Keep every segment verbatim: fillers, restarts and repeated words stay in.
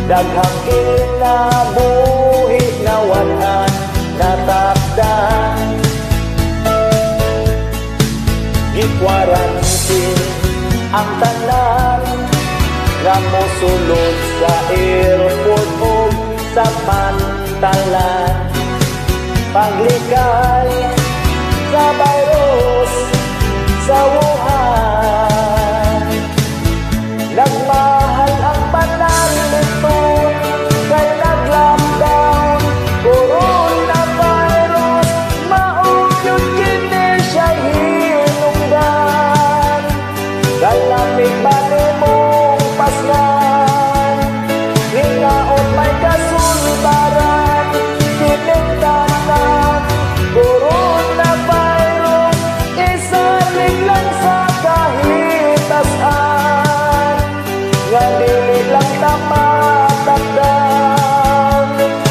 Daghang kinabuhi nawanan natakdan, gikwarantin ang tanan nga mosulod sa airport o sa pantalan. Paglikay sa virus sa Wuhan, nagmahal ang panaliton kay nag-lockdown. Coronavirus, maugyod kini siya hinungdan. Kalamig ba ni mong pasnan, hingaot may kasulbaran, kinigtanan. Coronavirus, isalig lang sa kahitasan, nga dili lang tamatakdan.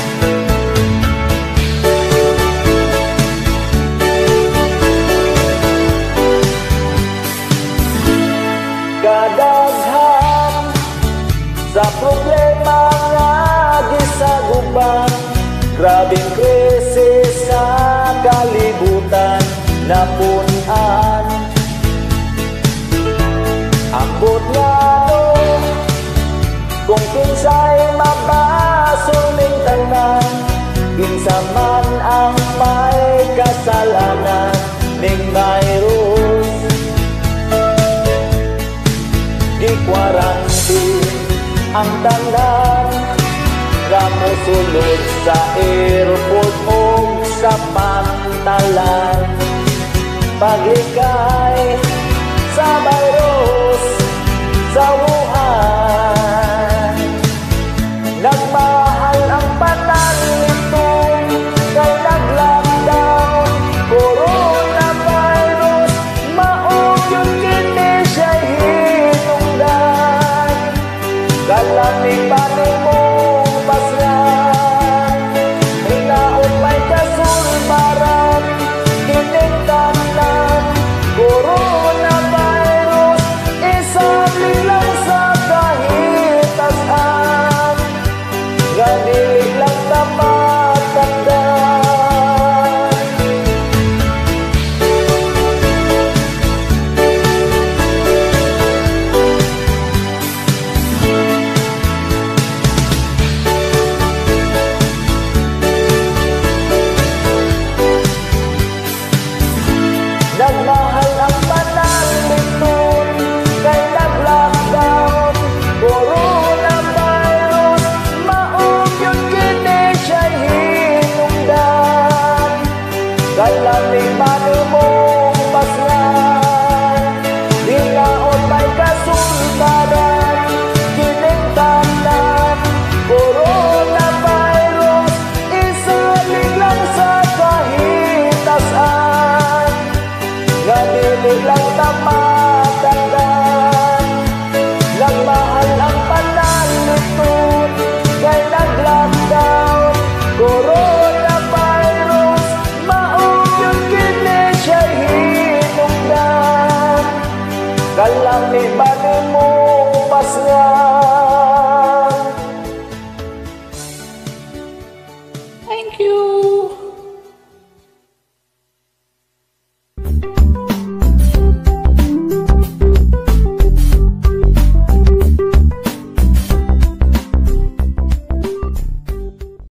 Kadaghan sa problema nga gisaguban, grabing krisis sa kalibutan napunan. Ambot nga no, kung kinsay mabasol ning tanan, kinsa man ang may kasalanan ning virus. Gikwarantin ang tanan nga mosulod sa airport o sa pantalan. Paglikay sa virus sa Wuhan, nagmahal ang panaliton kay nag-lockdown. Coronavirus, maugyod kini siya hinungdan. Kalamig pa ni mong pasyan, hinaot may kasulbaran, kinigtanan. Coronavirus, isalig lang sa kahitasan, nga dili lang tamatakdan. Nagmahal ang panaliton kay nag-lockdown. Coronavirus, maugyod kini siya hinungdan. Kalamig pa ni mong pasyan, hingaot may kasulbaran, kinigtanan. Coronavirus, isalig lang sa kahitasan, nga dili lang tamatakdan. Nagmahal ang panaliton kay nag-lockdown. Coronavirus, maugyod kini siya hinungdan. Kalamig ba ni mong pasyan? Thank you.